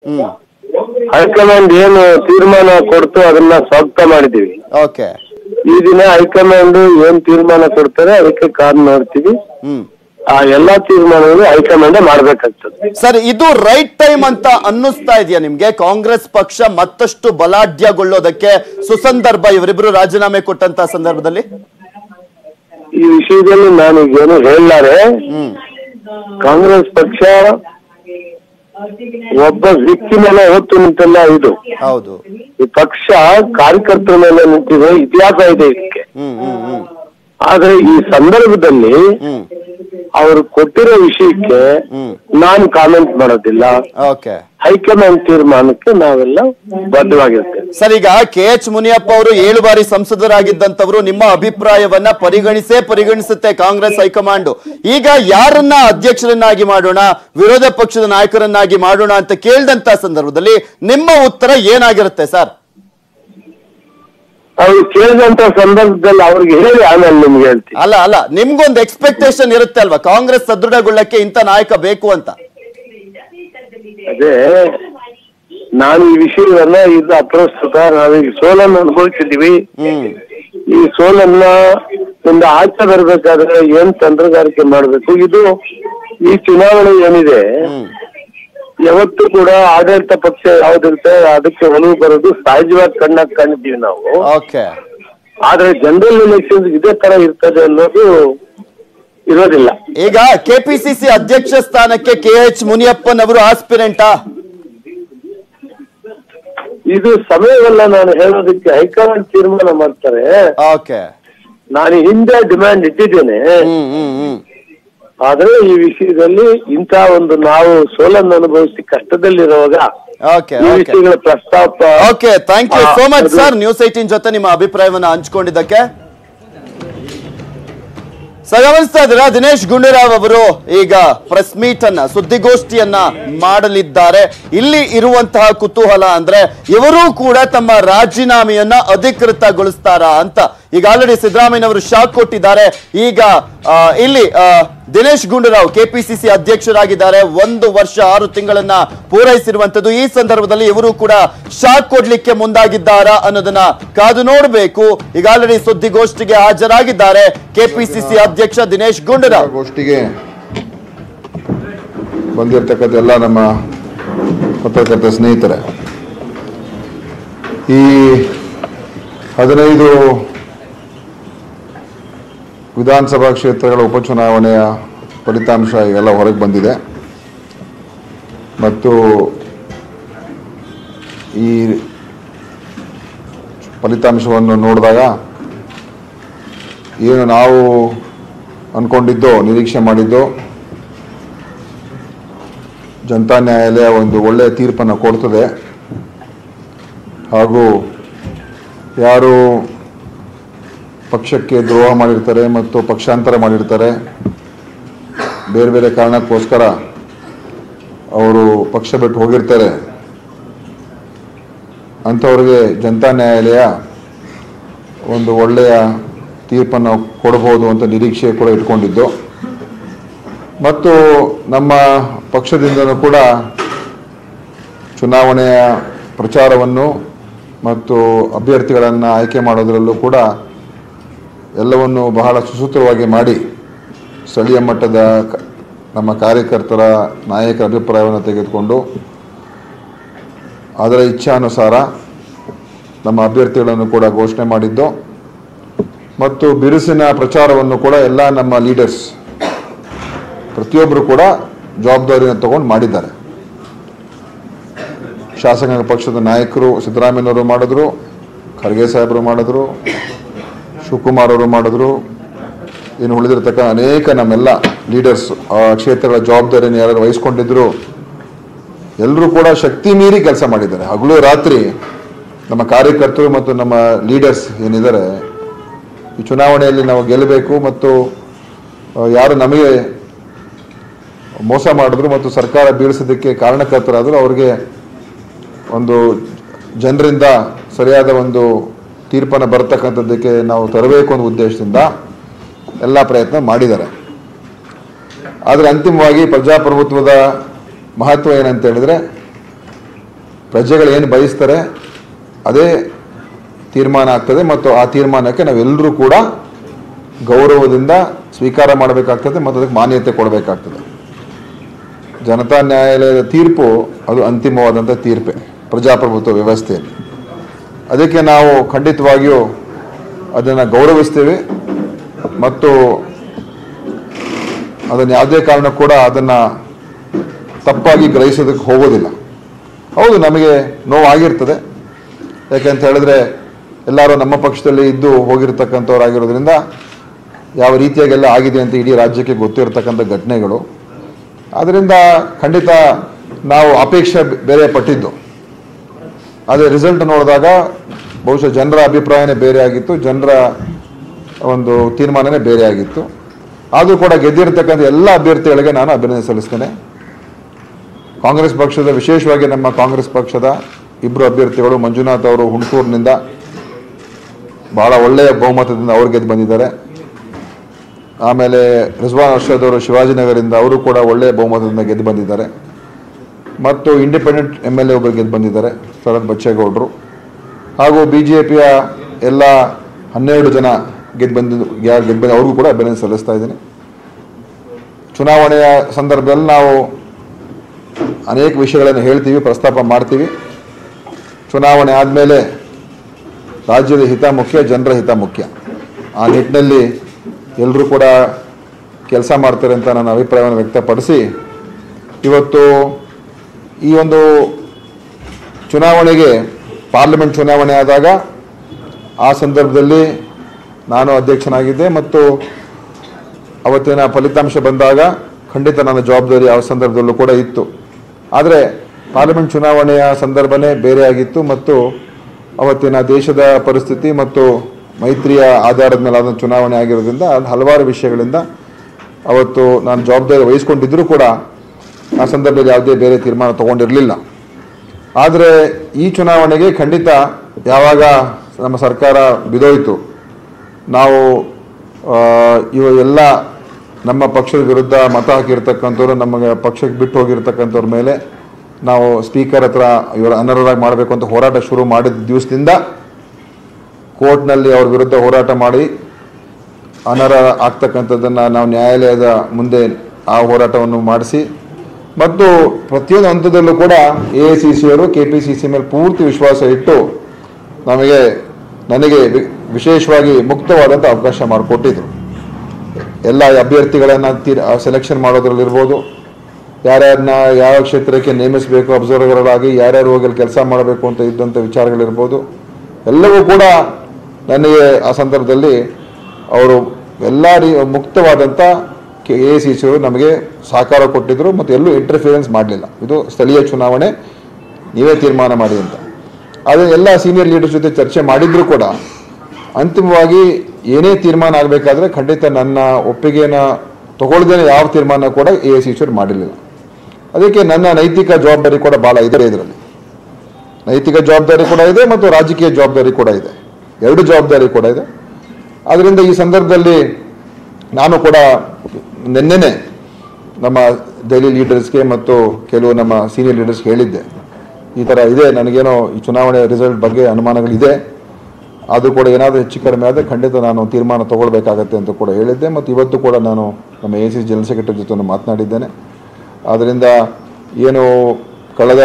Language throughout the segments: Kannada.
ಹೈಕಮಾಂಡ್ ಏನು ತೀರ್ಮಾನ ಕೊಡ್ತು ಅದನ್ನ ಸ್ವಾಗತ ಮಾಡಿದೀವಿ. ಓಕೆ, ಈ ದಿನ ಹೈಕಮಾಂಡ್ ಏನ್ ತೀರ್ಮಾನ ಕೊಡ್ತಾರೆ ಅದಕ್ಕೆ ಕಾದು ನೋಡ್ತೀವಿ. ಆ ಎಲ್ಲಾ ತೀರ್ಮಾನಗಳು ಹೈಕಮಾಂಡ್ ಮಾಡ್ಬೇಕಾಗ್ತದೆ. ಸರ್, ಇದು ರೈಟ್ ಟೈಮ್ ಅಂತ ಅನ್ನಿಸ್ತಾ ಇದೆಯಾ ನಿಮ್ಗೆ? ಕಾಂಗ್ರೆಸ್ ಪಕ್ಷ ಮತ್ತಷ್ಟು ಬಲಾಢ್ಯಗೊಳ್ಳೋದಕ್ಕೆ ಸುಸಂದರ್ಭ ಇವರಿಬ್ರು ರಾಜೀನಾಮೆ ಕೊಟ್ಟಂತ ಸಂದರ್ಭದಲ್ಲಿ? ಈ ವಿಷಯದಲ್ಲಿ ನಾನು ಏನು ಹೇಳಲಾರೆ. ಕಾಂಗ್ರೆಸ್ ಪಕ್ಷ ಒಬ್ಬ ವ್ಯಕ್ತಿ ಮೇಲೆ ಹೊತ್ತು ನಿಂತಲ್ಲ ಇದು. ಹೌದು, ಈ ಪಕ್ಷ ಕಾರ್ಯಕರ್ತರ ಮೇಲೆ ನಿಂತಿದೆ, ಇತಿಹಾಸ ಇದೆ ಇದಕ್ಕೆ. ಆದ್ರೆ ಈ ಸಂದರ್ಭದಲ್ಲಿ ಅವರು ಕೊಟ್ಟಿರೋ ವಿಷಯಕ್ಕೆ ನಾನು ಕಾಮೆಂಟ್ ಮಾಡೋದಿಲ್ಲ. ಹೈಕಮಾಂಡ್ ತೀರ್ಮಾನಕ್ಕೆ ನಾವೆಲ್ಲ ಬದ್ಧವಾಗಿರ್ತೇವೆ. ಸರ್, ಈಗ KH ಮುನಿಯಪ್ಪ ಅವರು 7 ಬಾರಿ ಸಂಸದರಾಗಿದ್ದಂತವರು, ನಿಮ್ಮ ಅಭಿಪ್ರಾಯವನ್ನ ಪರಿಗಣಿಸುತ್ತೆ ಕಾಂಗ್ರೆಸ್ ಹೈಕಮಾಂಡ್. ಈಗ ಯಾರನ್ನ ಅಧ್ಯಕ್ಷರನ್ನಾಗಿ ಮಾಡೋಣ, ವಿರೋಧ ಪಕ್ಷದ ನಾಯಕರನ್ನಾಗಿ ಮಾಡೋಣ ಅಂತ ಕೇಳಿದಂತ ಸಂದರ್ಭದಲ್ಲಿ ನಿಮ್ಮ ಉತ್ತರ ಏನಾಗಿರುತ್ತೆ ಸರ್? ಅವ್ರು ಕೇಳಿದಂತ ಸಂದರ್ಭದಲ್ಲಿ ಅವ್ರಿಗೆ ಹೇಳಿ ಆಮೇಲೆ ನಿಮ್ಗೆ ಹೇಳ್ತೀನಿ. ಅಲ್ಲ, ನಿಮ್ಗೊಂದು ಎಕ್ಸ್ಪೆಕ್ಟೇಷನ್ ಇರುತ್ತೆ ಅಲ್ವಾ, ಕಾಂಗ್ರೆಸ್ ಸದೃಢಗೊಳ್ಳಕ್ಕೆ ಇಂಥ ನಾಯಕ ಬೇಕು ಅಂತ. ಅದೇ ನಾನು ಈ ವಿಷಯವನ್ನ ಇದು ಅಪ್ರಸ್ತುತ, ನಾವೀಗ ಸೋಲನ್ನು ಅನುಭವಿಸಿದೀವಿ. ಈ ಸೋಲನ್ನ ಒಂದು ಆಚೆ ಬರ್ಬೇಕಾದ್ರೆ ಏನ್ ತಂತ್ರಗಾರಿಕೆ ಮಾಡ್ಬೇಕು, ಇದು ಈ ಚುನಾವಣೆ ಏನಿದೆ ಯಾವತ್ತೂ ಕೂಡ ಆಡಳಿತ ಪಕ್ಷ ಯಾವ್ದಿರುತ್ತೆ ಅದಕ್ಕೆ ಒಲವು ಬರೋದು ಸಹಜವಾಗಿ ಕಣ್ಣಾಗಿ ಕಾಣಿದ್ದೀವಿ ನಾವು. ಆದ್ರೆ ಜನರಲ್ ಎಲೆಕ್ಷನ್ ಇದೇ ತರ ಇರ್ತದೆ ಅನ್ನೋದು ಇರೋದಿಲ್ಲ. ಈಗ KPCC ಅಧ್ಯಕ್ಷ ಸ್ಥಾನಕ್ಕೆ KH ಮುನಿಯಪ್ಪನವರು ಆಸ್ಪಿರೆಂಟಾ? ಇದು ಸಮಯವಲ್ಲ ನಾನು ಹೇಳೋದಕ್ಕೆ, ಹೈಕಮಾಂಡ್ ತೀರ್ಮಾನ ಮಾಡ್ತಾರೆ. ನಾನು ಹಿಂದೆ ಡಿಮ್ಯಾಂಡ್ ಇಟ್ಟಿದ್ದೇನೆ. ಆದ್ರೆ ಈ ವಿಷಯದಲ್ಲಿ ಇಂಥ ಒಂದು ನಾವು ಸೋಲನ್ನು ಅನುಭವಿಸಿ ಕಷ್ಟದಲ್ಲಿರುವಾಗ ವಿಷಯಗಳ ಪ್ರಸ್ತಾಪ. Thank you so much sir, news 18 ಜೊತೆ ನಿಮ್ಮ ಅಭಿಪ್ರಾಯವನ್ನ ಹಂಚಿಕೊಂಡಿದ್ದಕ್ಕೆ. ಗಮನಿಸ್ತಾ ಇದ್ದೀರಾ, ದಿನೇಶ್ ಗುಂಡೂರಾವ್ ಅವರು ಈಗ ಪ್ರೆಸ್ ಮೀಟ್ ಅನ್ನ, ಸುದ್ದಿಗೋಷ್ಠಿಯನ್ನ ಮಾಡಲಿದ್ದಾರೆ. ಇಲ್ಲಿ ಇರುವಂತಹ ಕುತೂಹಲ ಅಂದ್ರೆ ಇವರೂ ಕೂಡ ತಮ್ಮ ರಾಜೀನಾಮೆಯನ್ನ ಅಧಿಕೃತಗೊಳಿಸ್ತಾರಾ ಅಂತ. ಈಗ ಆಲ್ರೆಡಿ ಸಿದ್ದರಾಮಯ್ಯನವರು ಶಾಕ್ ಕೊಟ್ಟಿದ್ದಾರೆ. ಈಗ ಇಲ್ಲಿ ದಿನೇಶ್ ಗುಂಡೂರಾವ್ KPCC ಅಧ್ಯಕ್ಷರಾಗಿದ್ದಾರೆ. 1 ವರ್ಷ 6 ತಿಂಗಳನ್ನ ಪೂರೈಸಿರುವಂತದ್ದು. ಈ ಸಂದರ್ಭದಲ್ಲಿ ಇವರು ಕೂಡ ಶಾಕ್ ಕೊಡ್ಲಿಕ್ಕೆ ಮುಂದಾಗಿದ್ದಾರಾ ಅನ್ನೋದನ್ನ ಕಾದು ನೋಡಬೇಕು. ಈಗ ಆಲ್ರೆಡಿ ಸುದ್ದಿಗೋಷ್ಠಿಗೆ ಹಾಜರಾಗಿದ್ದಾರೆ KPCC ಅಧ್ಯಕ್ಷ ದಿನೇಶ್ ಗುಂಡೂರಾವ್. ಗೋಷ್ಠಿಗೆ ಬಂದಿರತಕ್ಕಂಥ ಎಲ್ಲ ನಮ್ಮ ಪತ್ರಕರ್ತ ಸ್ನೇಹಿತರೆ, ಈ 15 ವಿಧಾನಸಭಾ ಕ್ಷೇತ್ರಗಳ ಉಪಚುನಾವಣೆಯ ಫಲಿತಾಂಶ ಈಗೆಲ್ಲ ಹೊರಗೆ ಬಂದಿದೆ. ಮತ್ತು ಈ ಫಲಿತಾಂಶವನ್ನು ನೋಡಿದಾಗ ಏನು ನಾವು ಅಂದ್ಕೊಂಡಿದ್ದೋ, ನಿರೀಕ್ಷೆ ಮಾಡಿದ್ದೋ, ಜನತಾ ನ್ಯಾಯಾಲಯ ಒಂದು ಒಳ್ಳೆಯ ತೀರ್ಪನ್ನು ಕೊಡ್ತದೆ. ಹಾಗೂ ಯಾರು ಪಕ್ಷಕ್ಕೆ ದ್ರೋಹ ಮಾಡಿರ್ತಾರೆ ಮತ್ತು ಪಕ್ಷಾಂತರ ಮಾಡಿರ್ತಾರೆ, ಬೇರೆ ಬೇರೆ ಕಾರಣಕ್ಕೋಸ್ಕರ ಅವರು ಪಕ್ಷ ಬಿಟ್ಟು ಹೋಗಿರ್ತಾರೆ, ಅಂಥವ್ರಿಗೆ ಜನತಾ ನ್ಯಾಯಾಲಯ ಒಂದು ಒಳ್ಳೆಯ ತೀರ್ಪನ್ನು ಕೊಡಬಹುದು ಅಂತ ನಿರೀಕ್ಷೆ ಕೂಡ ಇಟ್ಕೊಂಡಿದ್ದು. ಮತ್ತು ನಮ್ಮ ಪಕ್ಷದಿಂದನೂ ಕೂಡ ಚುನಾವಣೆಯ ಪ್ರಚಾರವನ್ನು ಮತ್ತು ಅಭ್ಯರ್ಥಿಗಳನ್ನು ಆಯ್ಕೆ ಮಾಡೋದರಲ್ಲೂ ಕೂಡ ಎಲ್ಲವನ್ನು ಬಹಳ ಸುಸೂತ್ರವಾಗಿ ಮಾಡಿ ಸ್ಥಳೀಯ ಮಟ್ಟದ ನಮ್ಮ ಕಾರ್ಯಕರ್ತರ ನಾಯಕರ ಅಭಿಪ್ರಾಯವನ್ನು ತೆಗೆದುಕೊಂಡು ಅದರ ಇಚ್ಛಾನುಸಾರ ನಮ್ಮ ಅಭ್ಯರ್ಥಿಗಳನ್ನು ಕೂಡ ಘೋಷಣೆ ಮಾಡಿದ್ದು. ಮತ್ತು ಬಿರುಸಿನ ಪ್ರಚಾರವನ್ನು ಕೂಡ ಎಲ್ಲ ನಮ್ಮ ಲೀಡರ್ಸ್ ಪ್ರತಿಯೊಬ್ಬರು ಕೂಡ ಜವಾಬ್ದಾರಿಯನ್ನು ತಗೊಂಡು ಮಾಡಿದ್ದಾರೆ. ಶಾಸಕಾಂಗ ಪಕ್ಷದ ನಾಯಕರು ಸಿದ್ದರಾಮಯ್ಯನವರು ಮಾಡಿದ್ರು, ಖರ್ಗೆ ಸಾಹೇಬರು ಮಾಡಿದ್ರು, ಶಿವಕುಮಾರ್ ಅವರು ಮಾಡಿದ್ರು, ಇನ್ನು ಉಳಿದಿರತಕ್ಕ ಅನೇಕ ನಮ್ಮೆಲ್ಲ ಲೀಡರ್ಸ್ ಆ ಕ್ಷೇತ್ರಗಳ ಜವಾಬ್ದಾರಿಯನ್ನು ಯಾರು ವಹಿಸ್ಕೊಂಡಿದ್ರು ಎಲ್ಲರೂ ಕೂಡ ಶಕ್ತಿ ಮೀರಿ ಕೆಲಸ ಮಾಡಿದ್ದಾರೆ. ಹಗಲು ರಾತ್ರಿ ನಮ್ಮ ಕಾರ್ಯಕರ್ತರು ಮತ್ತು ನಮ್ಮ ಲೀಡರ್ಸ್ ಏನಿದ್ದಾರೆ, ಈ ಚುನಾವಣೆಯಲ್ಲಿ ನಾವು ಗೆಲ್ಲಬೇಕು ಮತ್ತು ಯಾರು ನಮಗೆ ಮೋಸ ಮಾಡಿದ್ರು ಮತ್ತು ಸರ್ಕಾರ ಬೀಳಿಸೋದಕ್ಕೆ ಕಾರಣಕರ್ತರಾದರೂ ಅವ್ರಿಗೆ ಒಂದು ಜನರಿಂದ ಸರಿಯಾದ ಒಂದು ತೀರ್ಪನ್ನು ಬರ್ತಕ್ಕಂಥದ್ದಕ್ಕೆ ನಾವು ತರಬೇಕು ಅನ್ನೋ ಉದ್ದೇಶದಿಂದ ಎಲ್ಲ ಪ್ರಯತ್ನ ಮಾಡಿದ್ದಾರೆ. ಆದರೆ ಅಂತಿಮವಾಗಿ ಪ್ರಜಾಪ್ರಭುತ್ವದ ಮಹತ್ವ ಏನಂತ ಹೇಳಿದರೆ ಪ್ರಜೆಗಳು ಏನು ಬಯಸ್ತಾರೆ ಅದೇ ತೀರ್ಮಾನ ಆಗ್ತದೆ ಮತ್ತು ಆ ತೀರ್ಮಾನಕ್ಕೆ ನಾವೆಲ್ಲರೂ ಕೂಡ ಗೌರವದಿಂದ ಸ್ವೀಕಾರ ಮಾಡಬೇಕಾಗ್ತದೆ ಮತ್ತು ಅದಕ್ಕೆ ಮಾನ್ಯತೆ ಕೊಡಬೇಕಾಗ್ತದೆ. ಜನತಾ ನ್ಯಾಯಾಲಯದ ತೀರ್ಪು ಅದು ಅಂತಿಮವಾದಂಥ ತೀರ್ಪೆ ಪ್ರಜಾಪ್ರಭುತ್ವ ವ್ಯವಸ್ಥೆಯಲ್ಲಿ. ಅದಕ್ಕೆ ನಾವು ಖಂಡಿತವಾಗಿಯೂ ಅದನ್ನು ಗೌರವಿಸ್ತೇವೆ ಮತ್ತು ಅದನ್ನು ಯಾವುದೇ ಕಾರಣ ಕೂಡ ಅದನ್ನು ತಪ್ಪಾಗಿ ಗ್ರಹಿಸೋದಕ್ಕೆ ಹೋಗೋದಿಲ್ಲ. ಹೌದು, ನಮಗೆ ನೋವಾಗಿರ್ತದೆ. ಯಾಕೆಂತ ಹೇಳಿದ್ರೆ ಎಲ್ಲರೂ ನಮ್ಮ ಪಕ್ಷದಲ್ಲಿ ಇದ್ದು ಹೋಗಿರ್ತಕ್ಕಂಥವ್ರಾಗಿರೋದ್ರಿಂದ ಯಾವ ರೀತಿಯಾಗೆಲ್ಲ ಆಗಿದೆ ಅಂತ ಇಡೀ ರಾಜ್ಯಕ್ಕೆ ಗೊತ್ತಿರತಕ್ಕಂಥ ಘಟನೆಗಳು. ಆದ್ದರಿಂದ ಖಂಡಿತ ನಾವು ಅಪೇಕ್ಷೆ ಬೇರೆ ಪಟ್ಟಿದ್ದು, ಆದರೆ ರಿಸಲ್ಟ್ ನೋಡಿದಾಗ ಬಹುಶಃ ಜನರ ಅಭಿಪ್ರಾಯನೇ ಬೇರೆ ಆಗಿತ್ತು, ಜನರ ಒಂದು ತೀರ್ಮಾನನೇ ಬೇರೆ ಆಗಿತ್ತು. ಆದರೂ ಕೂಡ ಗೆದ್ದಿರತಕ್ಕಂಥ ಎಲ್ಲ ಅಭ್ಯರ್ಥಿಗಳಿಗೆ ನಾನು ಅಭಿನಂದನೆ ಸಲ್ಲಿಸ್ತೇನೆ. ಕಾಂಗ್ರೆಸ್ ಪಕ್ಷದ, ವಿಶೇಷವಾಗಿ ನಮ್ಮ ಕಾಂಗ್ರೆಸ್ ಪಕ್ಷದ ಇಬ್ಬರು ಅಭ್ಯರ್ಥಿಗಳು, ಮಂಜುನಾಥ್ ಅವರು ಹುಣಸೂರಿನಿಂದ ಬಹಳ ಒಳ್ಳೆಯ ಬಹುಮತದಿಂದ ಅವ್ರು ಗೆದ್ದು ಬಂದಿದ್ದಾರೆ. ಆಮೇಲೆ ರಿಜ್ವಾನ್ ಅರ್ಷದ್ ಅವರು ಶಿವಾಜಿನಗರದಿಂದ ಅವರು ಕೂಡ ಒಳ್ಳೆಯ ಬಹುಮತದಿಂದ ಗೆದ್ದು ಬಂದಿದ್ದಾರೆ. ಮತ್ತು ಇಂಡಿಪೆಂಡೆಂಟ್ MLA ಒಬ್ಬರು ಗೆದ್ದು ಬಂದಿದ್ದಾರೆ, ಶರತ್ ಬಚ್ಚೇಗೌಡರು. ಹಾಗೂ BJPಯ ಎಲ್ಲ 12 ಜನ ಗೆದ್ದು ಬಂದು ಅವ್ರಿಗೂ ಕೂಡ ಅಭಿನಂದನೆ ಸಲ್ಲಿಸ್ತಾ ಇದ್ದೀನಿ. ಚುನಾವಣೆಯ ಸಂದರ್ಭದಲ್ಲಿ ನಾವು ಅನೇಕ ವಿಷಯಗಳನ್ನು ಹೇಳ್ತೀವಿ, ಪ್ರಸ್ತಾಪ ಮಾಡ್ತೀವಿ. ಚುನಾವಣೆ ಆದಮೇಲೆ ರಾಜ್ಯದ ಹಿತ ಮುಖ್ಯ, ಜನರ ಹಿತ ಮುಖ್ಯ. ಆ ನಿಟ್ಟಿನಲ್ಲಿ ಎಲ್ಲರೂ ಕೂಡ ಕೆಲಸ ಮಾಡ್ತಾರೆ ಅಂತ ನನ್ನ ಅಭಿಪ್ರಾಯವನ್ನು ವ್ಯಕ್ತಪಡಿಸಿ, ಇವತ್ತು ಈ ಒಂದು ಚುನಾವಣೆಗೆ, ಪಾರ್ಲಿಮೆಂಟ್ ಚುನಾವಣೆ ಆದಾಗ ಆ ಸಂದರ್ಭದಲ್ಲಿ ನಾನು ಅಧ್ಯಕ್ಷನಾಗಿದ್ದೆ ಮತ್ತು ಅವತ್ತಿನ ಫಲಿತಾಂಶ ಬಂದಾಗ ಖಂಡಿತ ನನ್ನ ಜವಾಬ್ದಾರಿ ಆ ಸಂದರ್ಭದಲ್ಲೂ ಕೂಡ ಇತ್ತು. ಆದರೆ ಪಾರ್ಲಿಮೆಂಟ್ ಚುನಾವಣೆಯ ಸಂದರ್ಭನೇ ಬೇರೆ ಆಗಿತ್ತು ಮತ್ತು ಅವತ್ತಿನ ದೇಶದ ಪರಿಸ್ಥಿತಿ ಮತ್ತು ಮೈತ್ರಿಯ ಆಧಾರದ ಮೇಲೆ ಆದ ಚುನಾವಣೆ ಆಗಿರೋದ್ರಿಂದ ಹಲವಾರು ವಿಷಯಗಳಿಂದ ಅವತ್ತು ನಾನು ಜವಾಬ್ದಾರಿ ವಹಿಸ್ಕೊಂಡಿದ್ದರೂ ಕೂಡ ಆ ಸಂದರ್ಭದಲ್ಲಿ ಯಾವುದೇ ಬೇರೆ ತೀರ್ಮಾನ ತಗೊಂಡಿರಲಿಲ್ಲ. ಆದರೆ ಈ ಚುನಾವಣೆಗೆ ಖಂಡಿತ ಯಾವಾಗ ನಮ್ಮ ಸರ್ಕಾರ ಬಿದೋಯಿತು, ನಾವು ಎಲ್ಲ ನಮ್ಮ ಪಕ್ಷದ ವಿರುದ್ಧ ಮತ ಹಾಕಿರ್ತಕ್ಕಂಥವ್ರು, ನಮಗೆ ಪಕ್ಷಕ್ಕೆ ಬಿಟ್ಟು ಹೋಗಿರ್ತಕ್ಕಂಥವ್ರ ಮೇಲೆ ನಾವು ಸ್ಪೀಕರ್ ಹತ್ರ ಇವರು ಅನರ್ಹರಾಗಿ ಮಾಡಬೇಕು ಅಂತ ಹೋರಾಟ ಶುರು ಮಾಡಿದ ದಿವಸದಿಂದ ಕೋರ್ಟ್ನಲ್ಲಿ ಅವ್ರ ವಿರುದ್ಧ ಹೋರಾಟ ಮಾಡಿ ಅನರ್ಹ ಆಗ್ತಕ್ಕಂಥದ್ದನ್ನು ನಾವು ನ್ಯಾಯಾಲಯದ ಮುಂದೆ ಆ ಹೋರಾಟವನ್ನು ಮಾಡಿಸಿ ಮತ್ತು ಪ್ರತಿಯೊಂದು ಹಂತದಲ್ಲೂ ಕೂಡ AICC ಅವರು KPCC ಮೇಲೆ ಪೂರ್ತಿ ವಿಶ್ವಾಸ ಇಟ್ಟು ನನಗೆ ವಿಶೇಷವಾಗಿ ಮುಕ್ತವಾದಂಥ ಅವಕಾಶ ಮಾಡಿಕೊಟ್ಟಿದ್ರು. ಎಲ್ಲ ಅಭ್ಯರ್ಥಿಗಳನ್ನು ಸೆಲೆಕ್ಷನ್ ಮಾಡೋದ್ರಲ್ಲಿರ್ಬೋದು, ಯಾರ್ಯಾರನ್ನ ಯಾವ ಕ್ಷೇತ್ರಕ್ಕೆ ನೇಮಿಸಬೇಕು ಅಬ್ಸರ್ವರ್ಗಳಾಗಿ, ಯಾರ್ಯಾರು ಹೋಗಿ ಕೆಲಸ ಮಾಡಬೇಕು ಅಂತ ಇದ್ದಂಥ ವಿಚಾರಗಳಿರ್ಬೋದು, ಎಲ್ಲವೂ ಕೂಡ ನನಗೆ ಆ ಸಂದರ್ಭದಲ್ಲಿ ಅವರು ಎಲ್ಲ ಮುಕ್ತವಾದಂಥ AICC ಅವರು ನಮಗೆ ಸಹಕಾರ ಕೊಟ್ಟಿದ್ದರು ಮತ್ತು ಎಲ್ಲೂ ಇಂಟರ್ಫಿಯರೆನ್ಸ್ ಮಾಡಲಿಲ್ಲ. ಇದು ಸ್ಥಳೀಯ ಚುನಾವಣೆ, ನೀವೇ ತೀರ್ಮಾನ ಮಾಡಿ ಅಂತ. ಆದರೆ ಎಲ್ಲ ಸೀನಿಯರ್ ಲೀಡರ್ಸ್ ಜೊತೆ ಚರ್ಚೆ ಮಾಡಿದರೂ ಕೂಡ ಅಂತಿಮವಾಗಿ ಏನೇ ತೀರ್ಮಾನ ಆಗಬೇಕಾದ್ರೆ ಖಂಡಿತ ನನ್ನ ಒಪ್ಪಿಗೆಯನ್ನು ತಗೊಳ್ದೇನೆ ಯಾವ ತೀರ್ಮಾನ ಕೂಡ AICC ಅವರು ಮಾಡಿರಲಿಲ್ಲ. ಅದಕ್ಕೆ ನನ್ನ ನೈತಿಕ ಜವಾಬ್ದಾರಿ ಕೂಡ ಭಾಳ ಇದೆ. ಇದರಲ್ಲಿ ನೈತಿಕ ಜವಾಬ್ದಾರಿ ಕೂಡ ಇದೆ ಮತ್ತು ರಾಜಕೀಯ ಜವಾಬ್ದಾರಿ ಕೂಡ ಇದೆ, ಎರಡು ಜವಾಬ್ದಾರಿ ಕೂಡ ಇದೆ. ಆದ್ದರಿಂದ ಈ ಸಂದರ್ಭದಲ್ಲಿ ನಾನು ಕೂಡ ನಿನ್ನೆನೆ ನಮ್ಮ ಡೆಲ್ಲಿ ಲೀಡರ್ಸ್ಗೆ ಮತ್ತು ಕೆಲವು ನಮ್ಮ ಸೀನಿಯರ್ ಲೀಡರ್ಸ್ಗೆ ಹೇಳಿದ್ದೆ, ಈ ಥರ ಇದೆ, ನನಗೇನೋ ಈ ಚುನಾವಣೆ ರಿಸಲ್ಟ್ ಬಗ್ಗೆ ಅನುಮಾನಗಳಿದೆ, ಆದರೂ ಕೂಡ ಏನಾದರೂ ಹೆಚ್ಚು ಕಡಿಮೆ ಆದರೆ ಖಂಡಿತ ನಾನು ತೀರ್ಮಾನ ತಗೊಳ್ಬೇಕಾಗತ್ತೆ ಅಂತ ಕೂಡ ಹೇಳಿದ್ದೆ. ಮತ್ತು ಇವತ್ತು ಕೂಡ ನಾನು ನಮ್ಮ AICC ಜನರಲ್ ಸೆಕ್ರೆಟರಿ ಜೊತೆ ಮಾತನಾಡಿದ್ದೇನೆ. ಆದ್ದರಿಂದ ಏನು ಕಳೆದ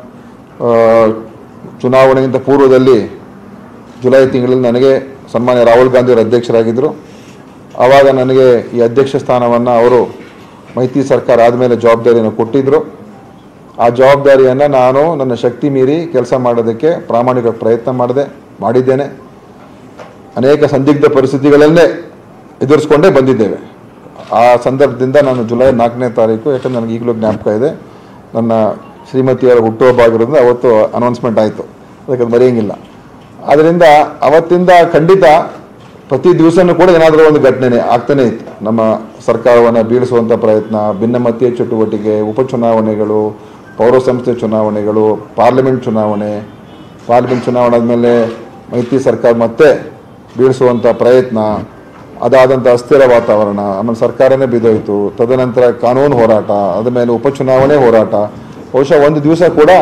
ಚುನಾವಣೆಗಿಂತ ಪೂರ್ವದಲ್ಲಿ ಜುಲೈ ತಿಂಗಳಲ್ಲಿ ನನಗೆ ಸನ್ಮಾನ್ಯ ರಾಹುಲ್ ಗಾಂಧಿ ಅವರು ಅಧ್ಯಕ್ಷರಾಗಿದ್ದರು. ಆವಾಗ ನನಗೆ ಈ ಅಧ್ಯಕ್ಷ ಸ್ಥಾನವನ್ನು ಅವರು ಮೈತ್ರಿ ಸರ್ಕಾರ ಆದಮೇಲೆ ಜವಾಬ್ದಾರಿಯನ್ನು ಕೊಟ್ಟಿದ್ದರು. ಆ ಜವಾಬ್ದಾರಿಯನ್ನು ನಾನು ನನ್ನ ಶಕ್ತಿ ಮೀರಿ ಕೆಲಸ ಮಾಡೋದಕ್ಕೆ ಪ್ರಾಮಾಣಿಕ ಪ್ರಯತ್ನ ಮಾಡಿದ್ದೇನೆ. ಅನೇಕ ಸಂದಿಗ್ಧ ಪರಿಸ್ಥಿತಿಗಳನ್ನೇ ಎದುರಿಸ್ಕೊಂಡೇ ಬಂದಿದ್ದೇವೆ. ಆ ಸಂದರ್ಭದಿಂದ ನಾನು ಜುಲೈ 4ನೇ ತಾರೀಕು, ಯಾಕಂದರೆ ನನಗೆ ಈಗಲೂ ಜ್ಞಾಪಕ ಇದೆ, ನನ್ನ ಶ್ರೀಮತಿಯವರ ಹುಟ್ಟುಹಬ್ಬ ಆಗಿರೋದ್ರಿಂದ ಅವತ್ತು ಅನೌನ್ಸ್ಮೆಂಟ್ ಆಯಿತು, ಅದಕ್ಕೆ ಅದು ಮರೆಯೋಂಗಿಲ್ಲ. ಆದ್ದರಿಂದ ಅವತ್ತಿಂದ ಖಂಡಿತ ಪ್ರತಿ ದಿವಸನೂ ಕೂಡ ಏನಾದರೂ ಒಂದು ಘಟನೆ ಆಗ್ತಾನೇ ಇತ್ತು. ನಮ್ಮ ಸರ್ಕಾರವನ್ನು ಬೀಳಿಸುವಂಥ ಪ್ರಯತ್ನ, ಭಿನ್ನಮತೀಯ ಚಟುವಟಿಕೆ, ಉಪಚುನಾವಣೆಗಳು, ಪೌರಸಂಸ್ಥೆ ಚುನಾವಣೆಗಳು, ಪಾರ್ಲಿಮೆಂಟ್ ಚುನಾವಣೆ ಆದಮೇಲೆ ಮೈತ್ರಿ ಸರ್ಕಾರ ಮತ್ತೆ ಬೀಳಿಸುವಂಥ ಪ್ರಯತ್ನ, ಅದಾದಂಥ ಅಸ್ಥಿರ ವಾತಾವರಣ, ಆಮೇಲೆ ಸರ್ಕಾರನೇ ಬಿದ್ದೋಯಿತು, ತದನಂತರ ಕಾನೂನು ಹೋರಾಟ, ಅದ ಮೇಲೆ ಉಪಚುನಾವಣೆ ಹೋರಾಟ. ಬಹುಶಃ ಒಂದು ದಿವಸ ಕೂಡ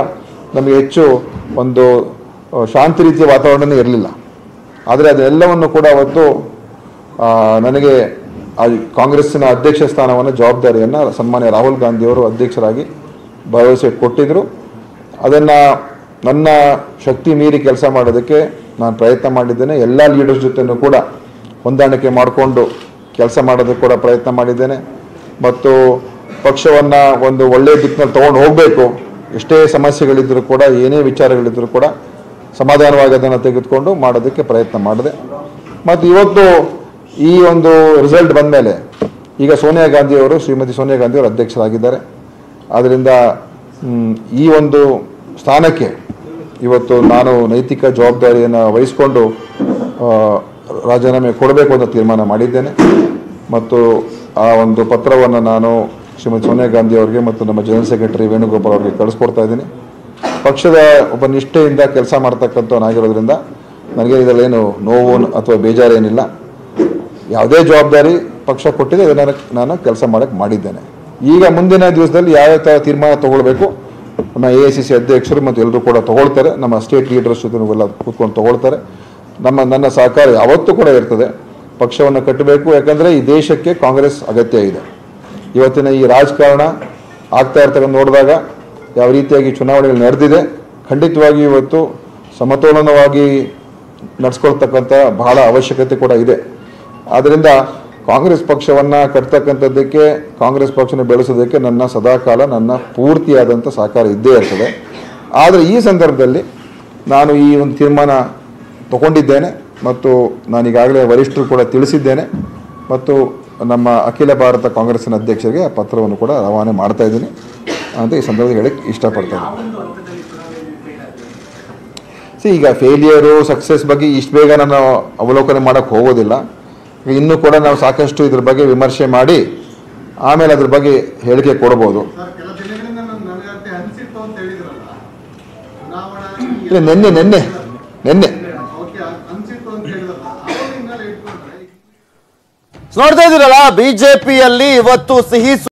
ನಮಗೆ ಹೆಚ್ಚು ಒಂದು ಶಾಂತಿ ರೀತಿಯ ವಾತಾವರಣನೇ ಇರಲಿಲ್ಲ. ಆದರೆ ಅದೆಲ್ಲವನ್ನು ಕೂಡ ಅವತ್ತು ನನಗೆ ಕಾಂಗ್ರೆಸ್ಸಿನ ಅಧ್ಯಕ್ಷ ಸ್ಥಾನವನ್ನು ಜವಾಬ್ದಾರಿಯನ್ನು ಸನ್ಮಾನ್ಯ ರಾಹುಲ್ ಗಾಂಧಿಯವರು ಅಧ್ಯಕ್ಷರಾಗಿ ಭರವಸೆ ಕೊಟ್ಟಿದ್ದರು. ಅದನ್ನು ನನ್ನ ಶಕ್ತಿ ಮೀರಿ ಕೆಲಸ ಮಾಡೋದಕ್ಕೆ ನಾನು ಪ್ರಯತ್ನ ಮಾಡಿದ್ದೇನೆ. ಎಲ್ಲ ಲೀಡರ್ಸ್ ಜೊತೆನೂ ಕೂಡ ಹೊಂದಾಣಿಕೆ ಮಾಡಿಕೊಂಡು ಕೆಲಸ ಮಾಡೋದಕ್ಕೆ ಕೂಡ ಪ್ರಯತ್ನ ಮಾಡಿದ್ದೇನೆ. ಮತ್ತು ಪಕ್ಷವನ್ನು ಒಂದು ಒಳ್ಳೆಯ ದಿಕ್ಕಿನಲ್ಲಿ ತೊಗೊಂಡು ಹೋಗಬೇಕು, ಎಷ್ಟೇ ಸಮಸ್ಯೆಗಳಿದ್ದರೂ ಕೂಡ, ಏನೇ ವಿಚಾರಗಳಿದ್ದರೂ ಕೂಡ ಸಮಾಧಾನವಾಗಿ ಅದನ್ನು ತೆಗೆದುಕೊಂಡು ಮಾಡೋದಕ್ಕೆ ಪ್ರಯತ್ನ ಮಾಡಿದೆ. ಮತ್ತು ಇವತ್ತು ಈ ಒಂದು ರಿಸಲ್ಟ್ ಬಂದ ಮೇಲೆ ಈಗ ಶ್ರೀಮತಿ ಸೋನಿಯಾ ಗಾಂಧಿಯವರು ಅಧ್ಯಕ್ಷರಾಗಿದ್ದಾರೆ. ಆದ್ದರಿಂದ ಈ ಒಂದು ಸ್ಥಾನಕ್ಕೆ ಇವತ್ತು ನಾನು ನೈತಿಕ ಜವಾಬ್ದಾರಿಯನ್ನು ವಹಿಸಿಕೊಂಡು ರಾಜೀನಾಮೆ ಕೊಡಬೇಕು ಅಂತ ತೀರ್ಮಾನ ಮಾಡಿದ್ದೇನೆ. ಮತ್ತು ಆ ಒಂದು ಪತ್ರವನ್ನು ನಾನು ಶ್ರೀಮತಿ ಸೋನಿಯಾ ಗಾಂಧಿ ಅವರಿಗೆ ಮತ್ತು ನಮ್ಮ ಜನರಲ್ ಸೆಕ್ರೆಟರಿ ವೇಣುಗೋಪಾಲ್ ಅವರಿಗೆ ಕಳಿಸ್ಕೊಡ್ತಾ ಇದ್ದೀನಿ. ಪಕ್ಷದ ಒಬ್ಬ ನಿಷ್ಠೆಯಿಂದ ಕೆಲಸ ಮಾಡ್ತಕ್ಕಂಥವನಾಗಿರೋದ್ರಿಂದ ನನಗೆ ಇದರಲ್ಲೇನು ನೋವು ಅಥವಾ ಬೇಜಾರೇನಿಲ್ಲ. ಯಾವುದೇ ಜವಾಬ್ದಾರಿ ಪಕ್ಷ ಕೊಟ್ಟಿದೆ ಅದನ್ನು ನಾನು ಕೆಲಸ ಮಾಡೋಕ್ಕೆ ಮಾಡಿದ್ದೇನೆ. ಈಗ ಮುಂದಿನ ದಿವಸದಲ್ಲಿ ಯಾವ್ಯಾವ ಥರ ತೀರ್ಮಾನ ತೊಗೊಳ್ಬೇಕು ನಮ್ಮ AICC ಅಧ್ಯಕ್ಷರು ಮತ್ತು ಎಲ್ಲರೂ ಕೂಡ ತೊಗೊಳ್ತಾರೆ. ನಮ್ಮ ಸ್ಟೇಟ್ ಲೀಡರ್ಸ್ ಜೊತೆ ಎಲ್ಲ ಕೂತ್ಕೊಂಡು ತೊಗೊಳ್ತಾರೆ. ನನ್ನ ಸಹಕಾರ ಯಾವತ್ತೂ ಕೂಡ ಇರ್ತದೆ. ಪಕ್ಷವನ್ನು ಕಟ್ಟಬೇಕು, ಯಾಕಂದರೆ ಈ ದೇಶಕ್ಕೆ ಕಾಂಗ್ರೆಸ್ ಅಗತ್ಯ ಇದೆ. ಇವತ್ತಿನ ಈ ರಾಜಕಾರಣ ಆಗ್ತಾ ಇರ್ತಕ್ಕಂಥ ನೋಡಿದಾಗ ಯಾವ ರೀತಿಯಾಗಿ ಚುನಾವಣೆಗಳು ನಡೆದಿದೆ, ಖಂಡಿತವಾಗಿ ಇವತ್ತು ಸಮತೋಲನವಾಗಿ ನಡೆಸ್ಕೊಳ್ತಕ್ಕಂಥ ಬಹಳ ಅವಶ್ಯಕತೆ ಕೂಡ ಇದೆ. ಆದ್ದರಿಂದ ಕಾಂಗ್ರೆಸ್ ಪಕ್ಷವನ್ನು ಕಟ್ತಕ್ಕಂಥದ್ದಕ್ಕೆ, ಕಾಂಗ್ರೆಸ್ ಪಕ್ಷನ ಬೆಳೆಸೋದಕ್ಕೆ ನನ್ನ ಸದಾಕಾಲ ನನ್ನ ಪೂರ್ತಿಯಾದಂಥ ಸಹಕಾರ ಇದ್ದೇ ಇರ್ತದೆ. ಆದರೆ ಈ ಸಂದರ್ಭದಲ್ಲಿ ನಾನು ಈ ಒಂದು ತೀರ್ಮಾನ ತಗೊಂಡಿದ್ದೇನೆ ಮತ್ತು ನಾನೀಗಾಗಲೇ ವರಿಷ್ಠರು ಕೂಡ ತಿಳಿಸಿದ್ದೇನೆ ಮತ್ತು ನಮ್ಮ ಅಖಿಲ ಭಾರತ ಕಾಂಗ್ರೆಸ್ಸಿನ ಅಧ್ಯಕ್ಷರಿಗೆ ಆ ಪತ್ರವನ್ನು ಕೂಡ ರವಾನೆ ಮಾಡ್ತಾ ಇದ್ದೀನಿ ಅಂತ ಈ ಸಂದರ್ಭದಲ್ಲಿ ಹೇಳಕ್ಕೆ ಇಷ್ಟಪಡ್ತೇನೆ. ಈಗ ಫೇಲಿಯರು ಸಕ್ಸಸ್ ಬಗ್ಗೆ ಇಷ್ಟು ಬೇಗ ನಾನು ಅವಲೋಕನೆ ಮಾಡೋಕ್ಕೆ ಹೋಗೋದಿಲ್ಲ. ಇನ್ನೂ ಕೂಡ ನಾವು ಸಾಕಷ್ಟು ಇದ್ರ ಬಗ್ಗೆ ವಿಮರ್ಶೆ ಮಾಡಿ ಆಮೇಲೆ ಅದ್ರ ಬಗ್ಗೆ ಹೇಳಿಕೆ ಕೊಡ್ಬೋದು. ನೆನ್ನೆ ನೋಡ್ತಾ ಇದ್ದೀರಲ್ಲ, ಬಿಜೆಪಿಯಲ್ಲಿ ಇವತ್ತು ಸಿಹಿ